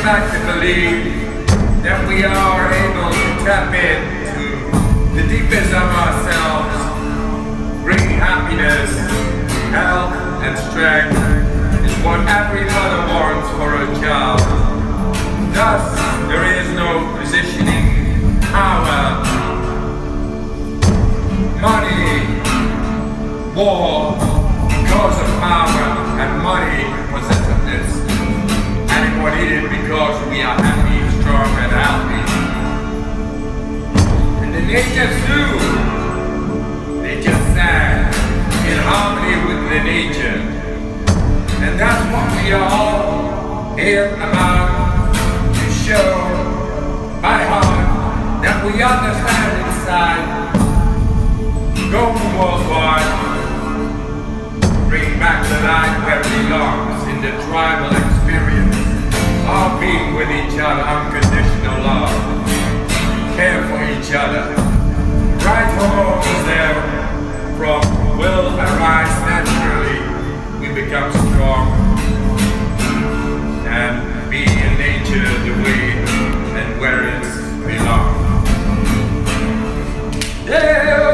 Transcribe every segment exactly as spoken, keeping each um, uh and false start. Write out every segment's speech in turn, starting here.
like to believe that we are able to tap into the deepest of ourselves, bring happiness, health, and strength is what every mother wants for her child. Thus, there is no positioning, power, money, war, because of power and money, possessiveness, and it was needed because we are happy, strong, and healthy. And the natives knew, they just sang in harmony with the nature. And that's what we are all here about to show by heart that we understand inside. Go worldwide. Bring back the light where it belongs in the tribal experience of being with each other, unconditional love, care for each other. Right hormones there from will arise naturally. We become strong and be in nature the way and where it belongs. Yeah.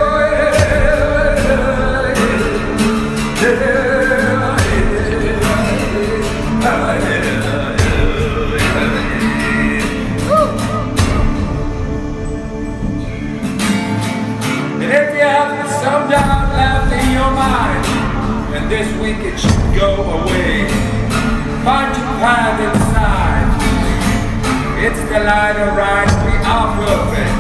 Some doubt left in your mind, and this week it should go away. Find your path inside. It's the light of right, we are perfect.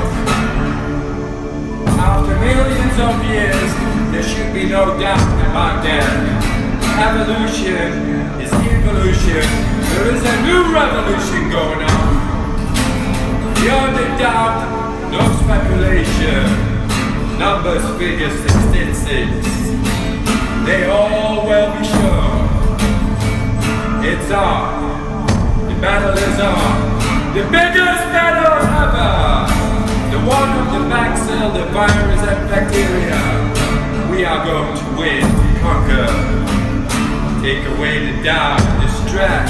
After millions of years, there should be no doubt about that. Evolution is evolution. There is a new revolution going on. Beyond the doubt, no speculation. Numbers, figures, statistics, they all will be shown. It's on. The battle is on. The biggest battle ever. The one of the bacillus, the virus and bacteria. We are going to win, to conquer. Take away the doubt, the stress.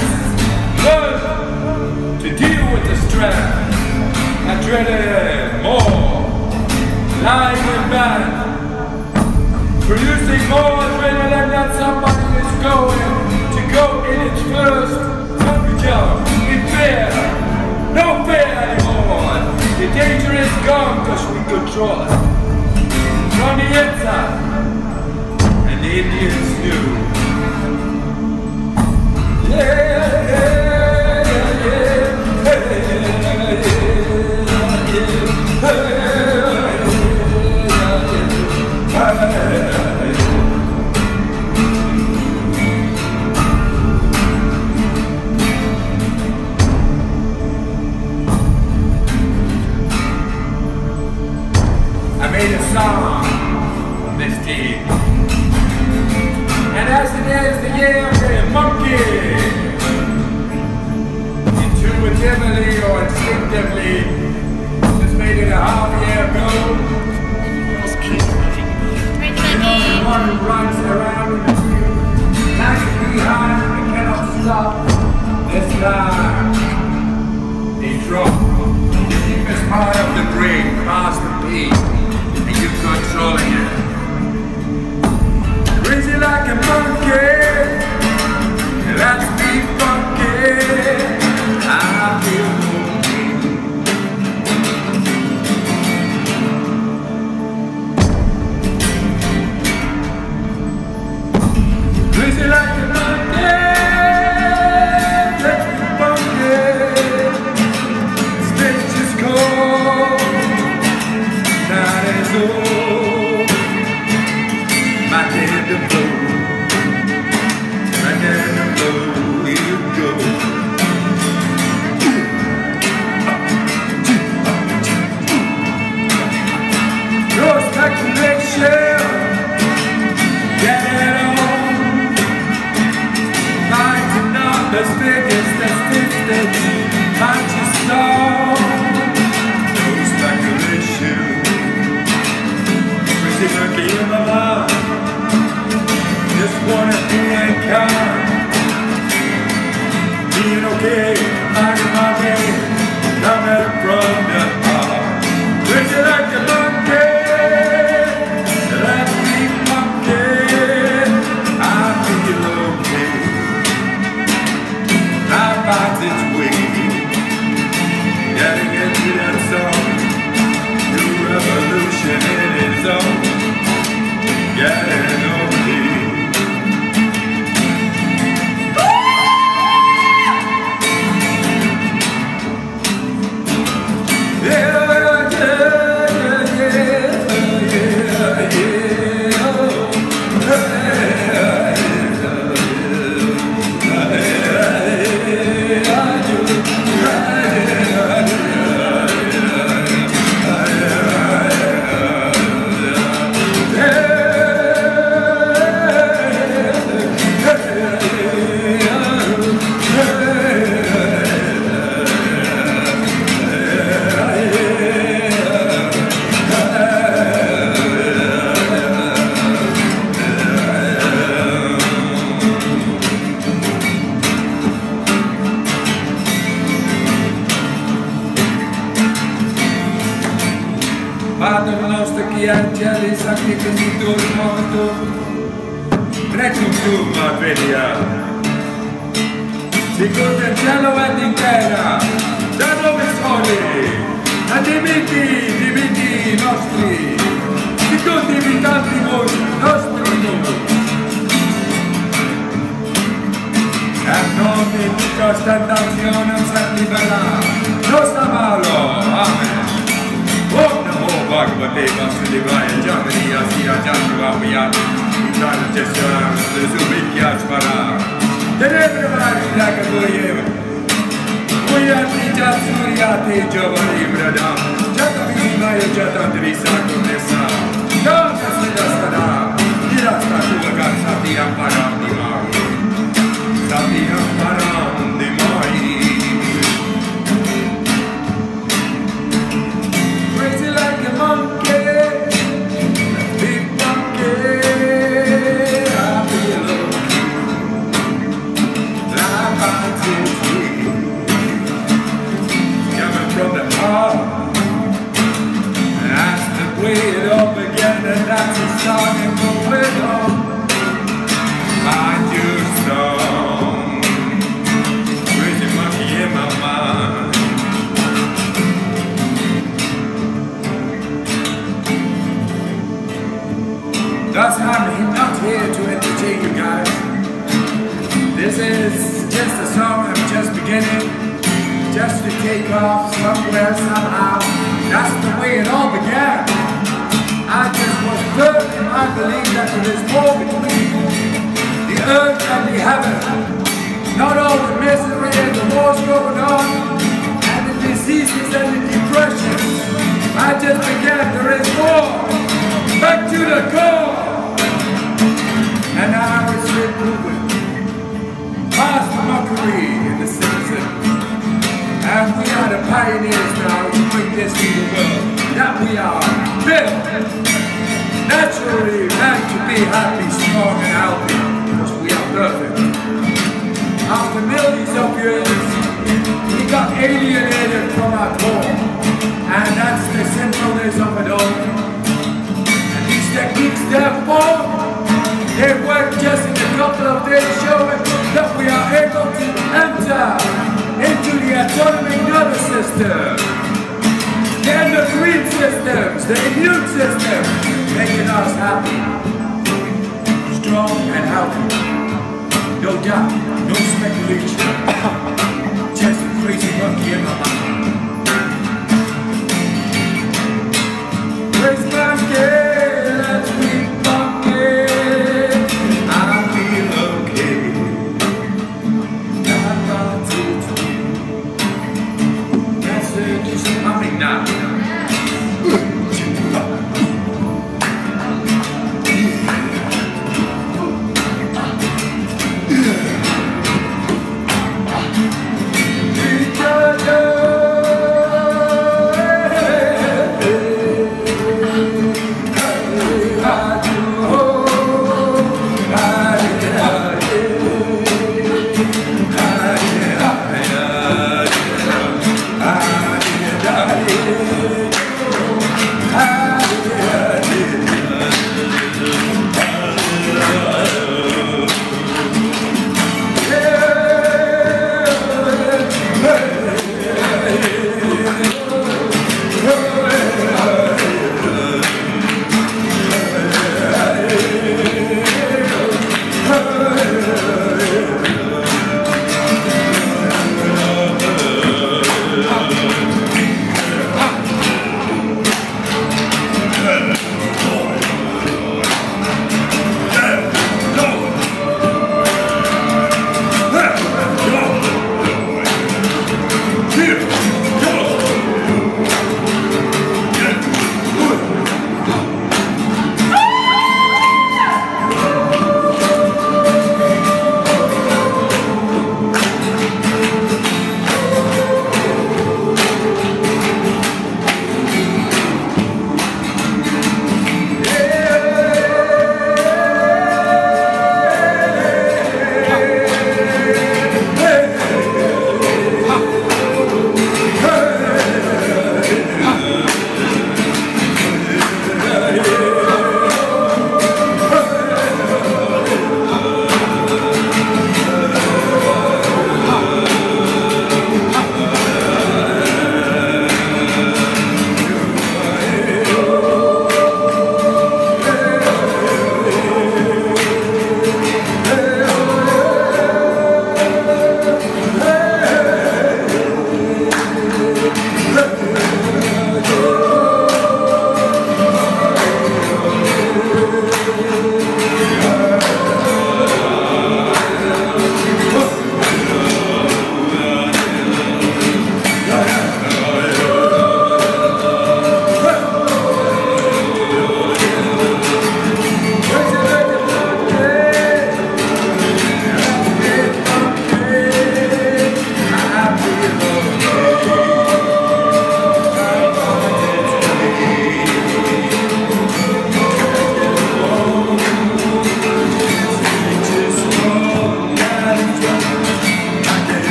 Learn to deal with the stress. Adrenaline, more. Lying in bed, producing more adrenaline than somebody is going to go in its first temperature in fear. No fear anymore. The danger is gone because we control it. From the inside, and the Indians knew. Yeah, yeah, yeah, yeah, yeah, yeah, yeah. I made a song on this team, and as it is the year of the monkey, intuitively or instinctively, just made it a half year ago. One who runs around in the field, lagging behind, we cannot stop. This time, they drop the deepest part of the brain, past the pain, and you controlling it. Crazy like a monkey, let's be funky. I feel crazy like a monkey, let's be funky. Stage is cold, night is old. My hand to blow, my hand to blow, here you go. No speculation, get it on. The biggest statistics, I just saw. No speculation. Crazy monkey in my mind. Just wanna be in kind. Being okay, I gli angeli sacri che si turmano Regnum tuum advenia Sicut in cielo ed in terra da nome soli ad dimiti, dimiti nostri Sicut dimitantibus nostribus Et nomine Ducas tentationem sed libera nos a malo. Amen. Om Namo Bhagavate Vasudevaya Jamaniya Siya Jatravaya Itana Tesya Suvikya Svara Tenebre Vari Lagagoyeva Uyati Jatsuryati Javari Brada Jatavinimaya Jatandri Sakunesa Nata Sudastana Nirasta Kuvagar Satya Param Dimai Satya Param Dimai Crazy like a monkey Big monkey I feel like I'm free Coming from the heart That's the way it all began And that's the song and going on Find your song Crazy monkey in my mind Thus I'm not here to entertain you guys. This is just a song I'm just beginning, just to take off somewhere somehow. That's the way it all began. I just was firm in my belief that there is more between the earth and the heaven. Not all the misery and the wars going on, and the diseases and the depressions. I just began, there is more. Back to the core. And now it's been moving past the mockery and the cynicism. And we are the pioneers now to bring this to the world. That we are built naturally meant to be happy, strong and healthy. Because we are perfect. After millions of years, we got alienated from our core. And that's the sinfulness of it all. Techniques, therefore, they work just in a couple of days, showing that we are able to enter into the autonomic nervous system, the endocrine systems, the immune system, making us happy, strong and healthy. No doubt, no speculation, just a crazy monkey in my mind. Crazy monkey.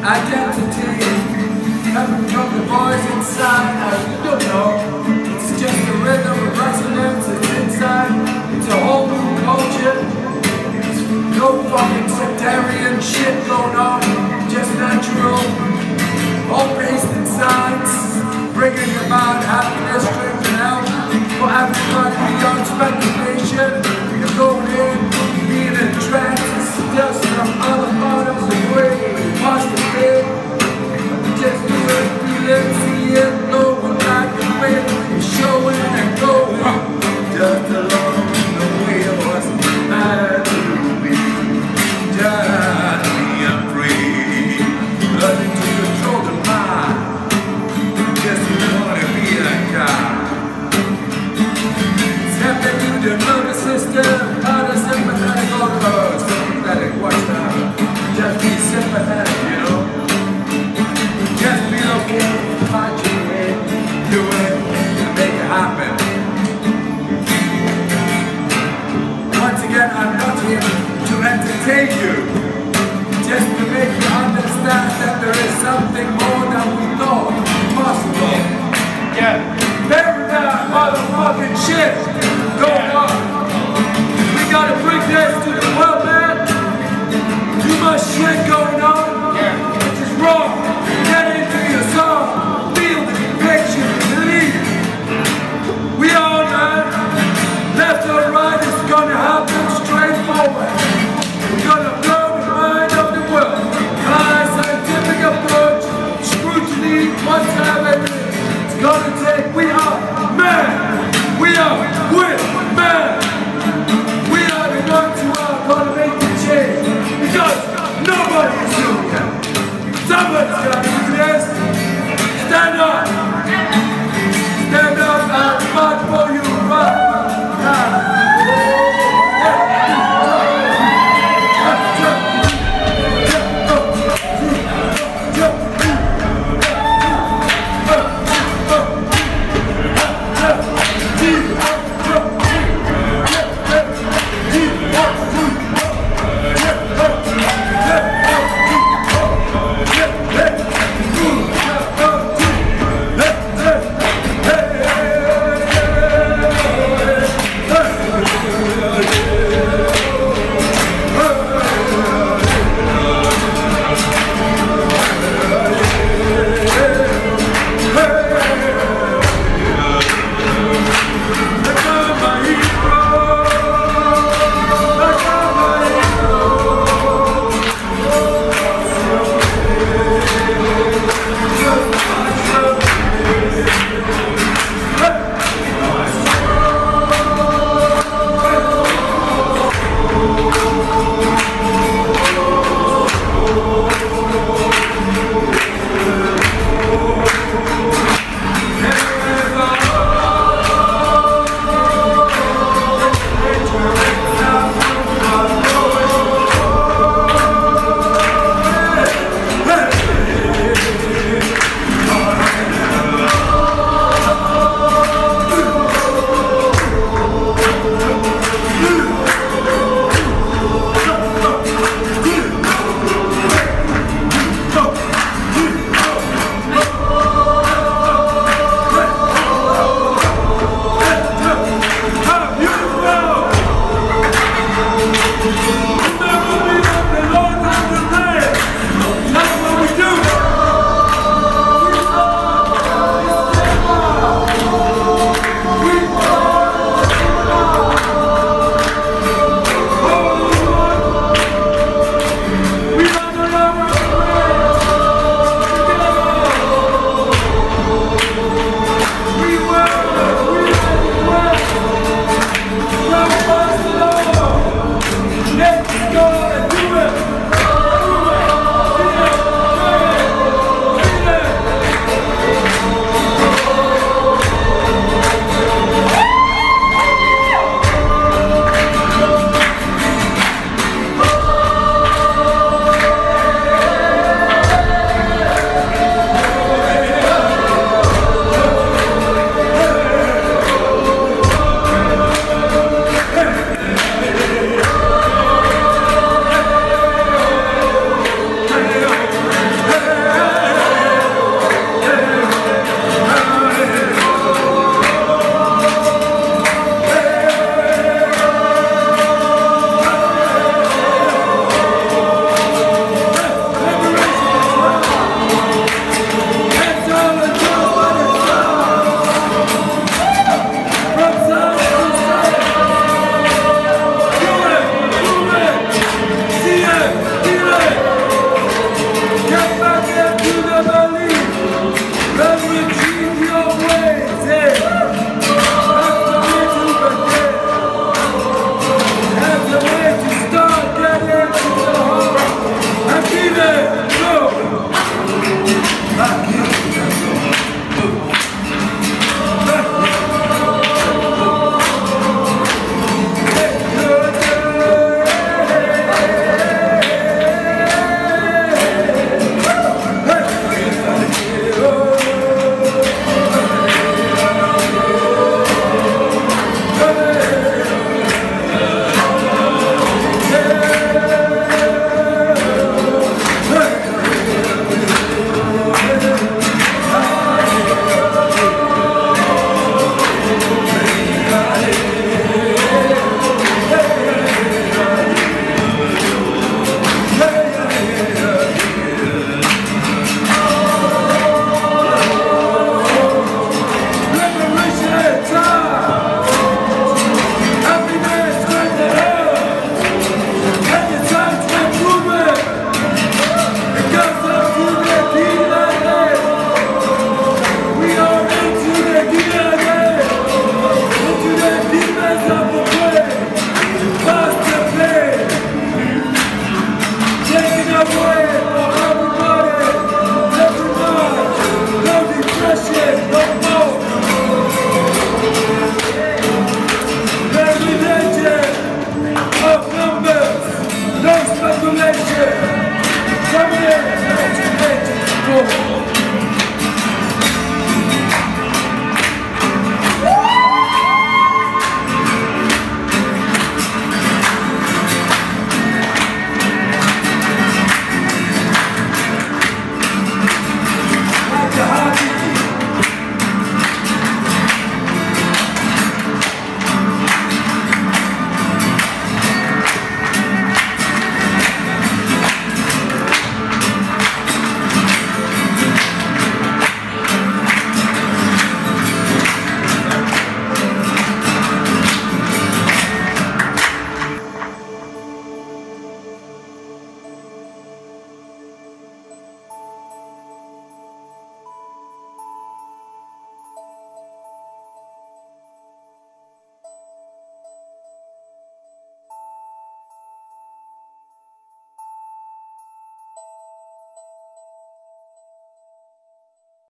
identity coming from the voice inside. I don't know. It's just a rhythm of resonance. It's inside. It's a whole new culture. It's no fucking sectarian shit going on. Just natural. All based in science. Bringing about happiness, strength, and health for everybody beyond speculation. You're going in, being in trance. It's just some other part of the way it must have been. Just do it, feel it, see it, know what like the wind is showing and going. Just along the way it wasn't matter to me. Just being free, learning to control the mind. Just wanna be that guy. Step into the nervous system, parasympathetic organs, sympathetic, what's that? Just be sympathetic, you know. Just be okay, find your way, do it, and make it happen. Once again, I'm not here to entertain you, just to make you understand that there is something more than we thought possible. Yeah. Paradigm motherfucking shit going on. We gotta bring this to the world, man. Too much shit going on.